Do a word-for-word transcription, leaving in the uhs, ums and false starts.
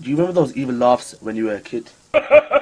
Do you remember those evil laughs when you were a kid?